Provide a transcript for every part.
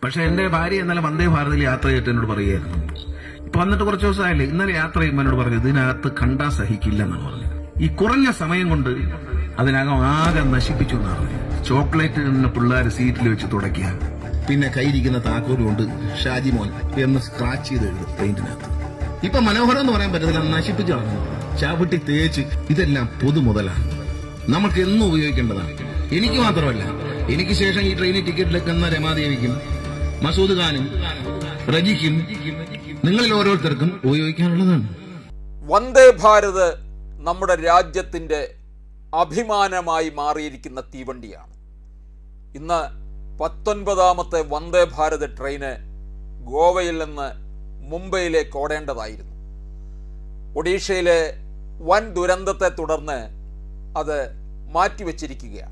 പക്ഷെ എന്റെ ഭാര്യ ഇന്നലെ വന്ദേ ഭാരതിൽ യാത്ര ചെയ്തിട്ട് എന്നോട് പറയുകയായിരുന്നു. ഇപ്പൊ വന്നിട്ട് കുറച്ച് ദിവസമായില്ലേ, ഇന്നലെ യാത്ര ചെയ്യുമ്പോൾ എന്നോട് പറഞ്ഞു ഇതിനകത്ത് കണ്ടാ സഹിക്കില്ല എന്നാണ് പറഞ്ഞത്. ഈ കുറഞ്ഞ സമയം കൊണ്ട് അതിനകം ആകെ നശിപ്പിച്ചു എന്നാണ് പറഞ്ഞത്. ചോക്ലേറ്റ് തന്നെ പിള്ളേർ സീറ്റിൽ വെച്ച് തുടയ്ക്കുക, പിന്നെ കയ്യിരിക്കുന്ന താക്കോല് കൊണ്ട് ഷാജി മോൻ എന്ന് സ്ക്രാച്ച് ചെയ്ത് എഴുതും പെയിന്റിനകത്ത്. ഇപ്പൊ മനോഹരം എന്ന് പറയാൻ പറ്റത്തില്ല, നശിപ്പിച്ചു കളഞ്ഞു, ചവിട്ടി തേച്ച്. ഇതെല്ലാം പൊതുമുതലാണ്, നമുക്ക് എന്നും ഉപയോഗിക്കേണ്ടതാണ്. എനിക്ക് മാത്രമല്ല, എനിക്ക് ശേഷം ഈ ട്രെയിനിൽ ടിക്കറ്റ് എടുക്കുന്ന രമാദേവിക്കും മസൂദ് ഖാനും റജിക്കും നിങ്ങളിൽ ഓരോരുത്തർക്കും ഉപയോഗിക്കാനുള്ളതാണ്. വന്ദേ ഭാരത് നമ്മുടെ രാജ്യത്തിന്റെ അഭിമാനമായി മാറിയിരിക്കുന്ന തീവണ്ടിയാണ്. ഇന്ന് 19ാമത്തെ വന്ദേ ഭാരത് ട്രെയിന് ഗോവയിൽ നിന്ന് മുംബൈയിലേക്ക് ഓടേണ്ടതായിരുന്നു. ഒഡീഷയിലെ വൻ ദുരന്തത്തെ തുടർന്ന് അത് മാറ്റിവെച്ചിരിക്കുകയാണ്.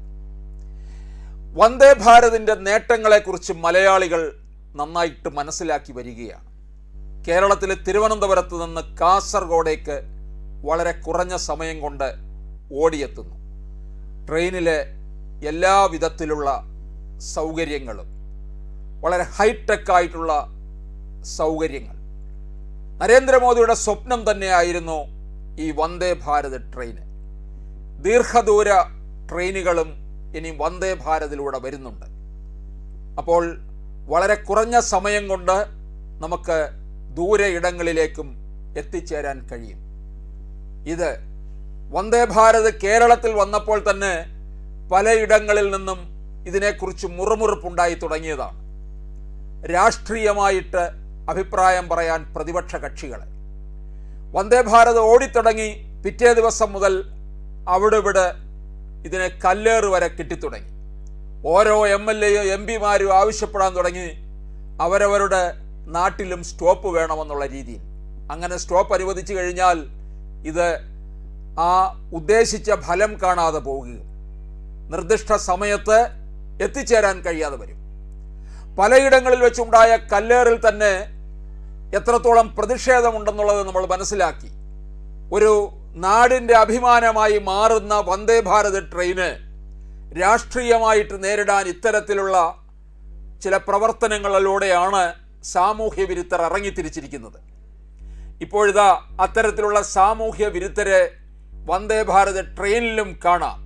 വന്ദേ ഭാരതിൻ്റെ നേട്ടങ്ങളെക്കുറിച്ച് മലയാളികൾ നന്നായിട്ട് മനസ്സിലാക്കി വരികയാണ്. കേരളത്തിലെ തിരുവനന്തപുരത്ത് നിന്ന് കാസർഗോഡേക്ക് വളരെ കുറഞ്ഞ സമയം കൊണ്ട് ഓടിയെത്തുന്നു. ട്രെയിനിലെ എല്ലാ വിധത്തിലുള്ള സൗകര്യങ്ങളും, വളരെ ഹൈടെക് ആയിട്ടുള്ള സൗകര്യങ്ങൾ. നരേന്ദ്രമോദിയുടെ സ്വപ്നം തന്നെയായിരുന്നു ഈ വന്ദേ ഭാരത് ട്രെയിന്. ദീർഘദൂര ട്രെയിനുകളും ഇനി വന്ദേ ഭാരതിലൂടെ വരുന്നുണ്ട്. അപ്പോൾ വളരെ കുറഞ്ഞ സമയം കൊണ്ട് നമുക്ക് ദൂരെ ഇടങ്ങളിലേക്കും എത്തിച്ചേരാൻ കഴിയും. ഇത് വന്ദേ ഭാരത് കേരളത്തിൽ വന്നപ്പോൾ തന്നെ പലയിടങ്ങളിൽ നിന്നും ഇതിനെക്കുറിച്ച് മുറുമുറുപ്പുണ്ടായി തുടങ്ങിയതാണ്. രാഷ്ട്രീയമായിട്ട് അഭിപ്രായം പറയാൻ പ്രതിപക്ഷ കക്ഷികളെ. വന്ദേ ഭാരത് ഓടിത്തുടങ്ങി പിറ്റേ ദിവസം മുതൽ അവിടെ ഇവിടെ ഇതിനെ കല്ലേറ് വരെ കിട്ടിത്തുടങ്ങി. ഓരോ MLAയും MP മാരും ആവശ്യപ്പെടാൻ തുടങ്ങി അവരവരുടെ നാട്ടിലും സ്റ്റോപ്പ് വേണമെന്നുള്ള രീതിയിൽ. അങ്ങനെ സ്റ്റോപ്പ് അനുവദിച്ചു കഴിഞ്ഞാൽ ഇത് ആ ഉദ്ദേശിച്ച ഫലം കാണാതെ പോവുകയും നിർദ്ദിഷ്ട സമയത്ത് എത്തിച്ചേരാൻ കഴിയാതെ വരും. പലയിടങ്ങളിൽ വെച്ചുണ്ടായ കല്ലേറിൽ തന്നെ എത്രത്തോളം പ്രതിഷേധമുണ്ടെന്നുള്ളത് നമ്മൾ മനസ്സിലാക്കി. ഒരു നാടിൻ്റെ അഭിമാനമായി മാറുന്ന വന്ദേ ഭാരത് ട്രെയിന് രാഷ്ട്രീയമായിട്ട് നേരിടാൻ ഇത്തരത്തിലുള്ള ചില പ്രവർത്തനങ്ങളിലൂടെയാണ് സാമൂഹ്യ വിരുദ്ധർ ഇറങ്ങിത്തിരിച്ചിരിക്കുന്നത്. ഇപ്പോഴിതാ അത്തരത്തിലുള്ള സാമൂഹ്യ വിരുദ്ധരെ വന്ദേ ഭാരത് ട്രെയിനിലും കാണാം.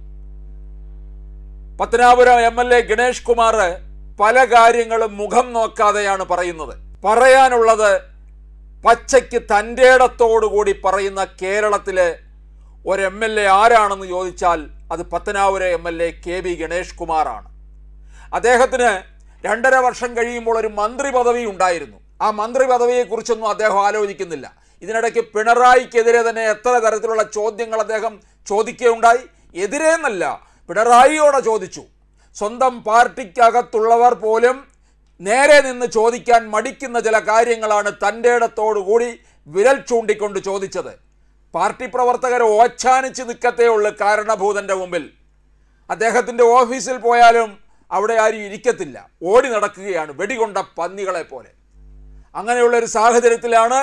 പത്തനാപുരം MLA ഗണേഷ് കുമാർ പല കാര്യങ്ങളും മുഖം നോക്കാതെയാണ് പറയുന്നത്. പറയാനുള്ളത് പച്ചയ്ക്ക് തൻ്റെടത്തോടുകൂടി പറയുന്ന കേരളത്തിലെ ഒരു MLA ആരാണെന്ന് ചോദിച്ചാൽ അത് പത്തനാപുരം MLA KB ഗണേഷ് കുമാറാണ്. അദ്ദേഹത്തിന് 2.5 വർഷം കഴിയുമ്പോൾ ഒരു മന്ത്രി പദവി ഉണ്ടായിരുന്നു. ആ മന്ത്രി പദവിയെക്കുറിച്ചൊന്നും അദ്ദേഹം ആലോചിക്കുന്നില്ല. ഇതിനിടയ്ക്ക് പിണറായിക്കെതിരെ തന്നെ എത്ര തരത്തിലുള്ള ചോദ്യങ്ങൾ അദ്ദേഹം ചോദിക്കുകയുണ്ടായി. എതിരെ എന്നല്ല, പിണറായിയോടെ ചോദിച്ചു. സ്വന്തം പാർട്ടിക്കകത്തുള്ളവർ പോലും നേരെ നിന്ന് ചോദിക്കാൻ മടിക്കുന്ന ചില കാര്യങ്ങളാണ് തൻ്റെടത്തോടുകൂടി വിരൽ ചൂണ്ടിക്കൊണ്ട് ചോദിച്ചത്. പാർട്ടി പ്രവർത്തകർ ഓച്ചാനിച്ച് നിൽക്കത്തേ ഉള്ളൂ കാരണഭൂതൻ്റെ മുമ്പിൽ. അദ്ദേഹത്തിൻ്റെ ഓഫീസിൽ പോയാലും അവിടെ ആരും ഇരിക്കത്തില്ല, ഓടി നടക്കുകയാണ് വെടികൊണ്ട പന്നികളെ പോലെ. അങ്ങനെയുള്ളൊരു സാഹചര്യത്തിലാണ്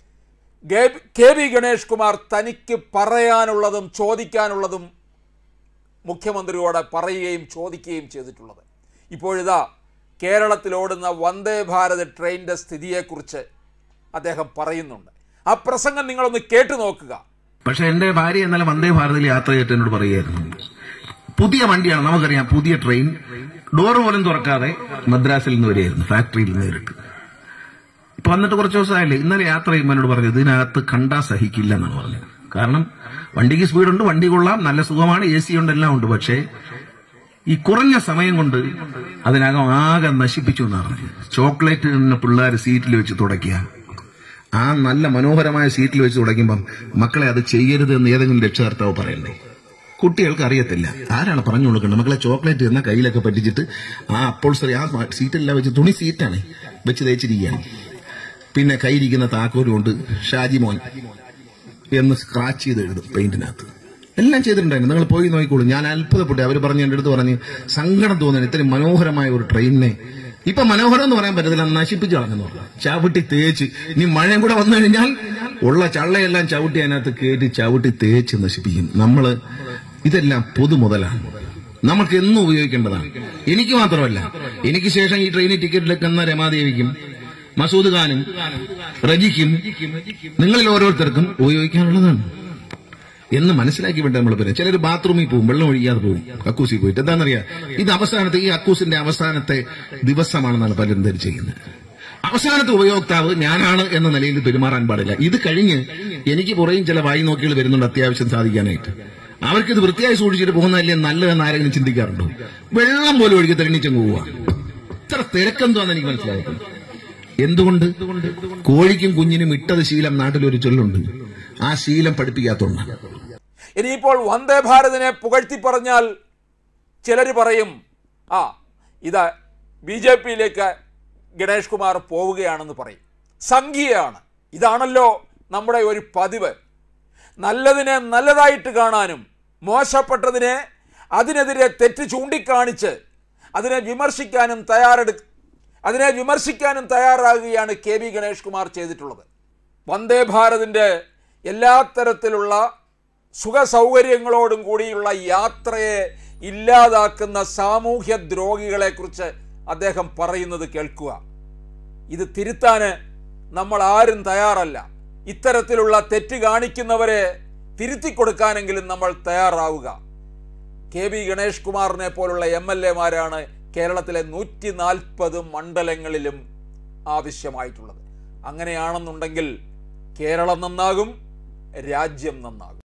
KB ഗണേഷ് കുമാർ തനിക്ക് പറയാനുള്ളതും ചോദിക്കാനുള്ളതും മുഖ്യമന്ത്രിയോട് പറയുകയും ചോദിക്കുകയും ചെയ്തിട്ടുള്ളത്. ഇപ്പോഴിതാ കേരളത്തിലോടുന്ന വന്ദേ ഭാരത് ട്രെയിനിൻ്റെ സ്ഥിതിയെക്കുറിച്ച് അദ്ദേഹം പറയുന്നുണ്ട്. ആ പ്രസംഗം നിങ്ങളൊന്ന് കേട്ടു നോക്കുക. പക്ഷെ എന്റെ ഭാര്യ ഇന്നലെ വന്ദേ ഭാരതിൽ യാത്ര ചെയ്തിട്ട് എന്നോട് പറയുകയായിരുന്നു, പുതിയ വണ്ടിയാണ്, നമുക്കറിയാം, പുതിയ ട്രെയിൻ, ഡോറ് പോലും തുറക്കാതെ മദ്രാസിൽ നിന്ന് വരികയായിരുന്നു, ഫാക്ടറിയിൽ നിന്ന് നേരിട്ട്. ഇപ്പൊ വന്നിട്ട് കുറച്ച് ദിവസമായില്ലേ, ഇന്നലെ യാത്ര ചെയ്യുമ്പോൾ എന്നോട് പറഞ്ഞു ഇതിനകത്ത് കണ്ടാ സഹിക്കില്ല എന്നാണ് പറഞ്ഞത്. കാരണം വണ്ടിക്ക് സ്പീഡുണ്ട്, വണ്ടി കൊള്ളാം, നല്ല സുഖമാണ്, AC ഉണ്ട്, എല്ലാം ഉണ്ട്. പക്ഷേ ഈ കുറഞ്ഞ സമയം കൊണ്ട് അതിനകം ആകെ നശിപ്പിച്ചു എന്നാണ് പറഞ്ഞത്. ചോക്ലേറ്റ് തന്നെ പിള്ളേർ സീറ്റിൽ വെച്ച് തുടയ്ക്കുക, ആ നല്ല മനോഹരമായ സീറ്റിൽ വെച്ച് തുടയ്ക്കുമ്പം മക്കളെ അത് ചെയ്യരുത് എന്ന് ഏതെങ്കിലും രക്ഷകർത്താവ് പറയണ്ടേ? കുട്ടികൾക്ക് അറിയത്തില്ല, ആരാണ് പറഞ്ഞു കൊടുക്കേണ്ടത്? മക്കളെ ചോക്ലേറ്റ് എന്ന കയ്യിലൊക്കെ പറ്റിച്ചിട്ട് ആ അപ്പോൾസറി ആ സീറ്റെല്ലാം വെച്ച്, തുണി സീറ്റാണ് വെച്ച് തേച്ചിരിക്കുകയാണ്, പിന്നെ കയ്യിരിക്കുന്ന താക്കോല് കൊണ്ട് ഷാജി മോൻ എന്ന് സ്ക്രാച്ച് ചെയ്ത് എഴുതും പെയിന്റിനകത്ത്. എല്ലാം ചെയ്തിട്ടുണ്ടായിരുന്നു, നിങ്ങൾ പോയി നോക്കിക്കോളൂ. ഞാൻ അത്ഭുതപ്പെട്ടു. അവർ പറഞ്ഞ് എൻ്റെ അടുത്ത് പറഞ്ഞ് സങ്കടം തോന്നുന്നു, ഇത്രയും മനോഹരമായ ഒരു ട്രെയിനിനെ ഇപ്പൊ മനോഹരം എന്ന് പറയാൻ പറ്റത്തില്ല, നശിപ്പിച്ചു കളഞ്ഞെന്ന് പറഞ്ഞു. ചവിട്ടി തേച്ച്, ഇനി മഴയും കൂടെ വന്നു കഴിഞ്ഞാൽ ഉള്ള ചള്ളയെല്ലാം ചവിട്ടി അതിനകത്ത് കയറ്റി ചവിട്ടി തേച്ച് നശിപ്പിക്കും. ഇതെല്ലാം പൊതുമുതലാണ്, നമുക്ക് എന്നും ഉപയോഗിക്കേണ്ടതാണ്. എനിക്ക് മാത്രമല്ല, എനിക്ക് ശേഷം ഈ ട്രെയിനിൽ ടിക്കറ്റ് എടുക്കുന്ന രമാദേവിക്കും മസൂദ് ഖാനും റജിക്കും നിങ്ങളിൽ ഓരോരുത്തർക്കും ഉപയോഗിക്കാനുള്ളതാണ് എന്ന് മനസ്സിലാക്കി വേണ്ട നമ്മൾ പറയാം. ചിലർ ബാത്റൂമിൽ പോകും, വെള്ളം ഒഴിക്കാതെ പോകും, കക്കൂസിൽ പോയിട്ട്. എന്താണെന്നറിയാം, ഇത് അവസാനത്തെ ഈ അക്കൂസിന്റെ അവസാനത്തെ ദിവസമാണെന്നാണ് പലരും ധരിച്ചിരിക്കുന്നത്. അവസാനത്തെ ഉപയോക്താവ് ഞാനാണ് എന്ന നിലയിൽ പെരുമാറാൻ പാടില്ല. ഇത് കഴിഞ്ഞ് എനിക്ക് പുറയും ചില വായി നോക്കികൾ വരുന്നുണ്ട് അത്യാവശ്യം സാധിക്കാനായിട്ട്. അവർക്കിത് വൃത്തിയായി സൂക്ഷിച്ചിട്ട് പോകുന്നതല്ലേ നല്ലതെന്ന് ആരെങ്കിലും ചിന്തിക്കാറുണ്ടോ? വെള്ളം പോലും ഒഴുകി തെരഞ്ഞിച്ചങ്ങ് പോവുക. ഇത്ര തിരക്കെന്തുവാന്ന് എനിക്ക് മനസ്സിലാക്കുന്നത്. എന്തുകൊണ്ട്? കോഴിക്കും കുഞ്ഞിനും ഇട്ടത് ശീലം നാട്ടിലൊരു ചൊല്ലുണ്ട്, ആ ശീലം പഠിപ്പിക്കാത്തതുകൊണ്ട്. ഇനിയിപ്പോൾ വന്ദേ ഭാരതിനെ പുകഴ്ത്തി പറഞ്ഞാൽ ചിലർ പറയും, ഇത് BJP-യിലേക്ക് ഗണേഷ് കുമാർ പോവുകയാണെന്ന് പറയും. സംഘീയമാണ്. ഇതാണല്ലോ നമ്മുടെ ഒരു പതിവ്. നല്ലതിനെ നല്ലതായിട്ട് കാണാനും മോശപ്പെട്ടതിനെ അതിനെതിരെ തെറ്റ് ചൂണ്ടിക്കാണിച്ച് അതിനെ വിമർശിക്കാനും തയ്യാറാകുകയാണ് KB ഗണേഷ് കുമാർ ചെയ്തിട്ടുള്ളത്. വന്ദേ ഭാരതിൻ്റെ എല്ലാ തരത്തിലുള്ള സുഖ സൗകര്യങ്ങളോടും കൂടിയുള്ള യാത്രയെ ഇല്ലാതാക്കുന്ന സാമൂഹ്യ ദ്രോഹികളെക്കുറിച്ച് അദ്ദേഹം പറയുന്നത് കേൾക്കുക. ഇത് തിരുത്താൻ നമ്മൾ ആരും തയ്യാറല്ല. ഇത്തരത്തിലുള്ള തെറ്റ് കാണിക്കുന്നവരെ തിരുത്തി കൊടുക്കാനെങ്കിലും നമ്മൾ തയ്യാറാവുക. KB ഗണേഷ് കുമാറിനെ പോലുള്ള MLA-മാരാണ് കേരളത്തിലെ 140 മണ്ഡലങ്ങളിലും ആവശ്യമായിട്ടുള്ളത്. അങ്ങനെയാണെന്നുണ്ടെങ്കിൽ കേരളം നന്നാകും, രാജ്യം നന്നാകും.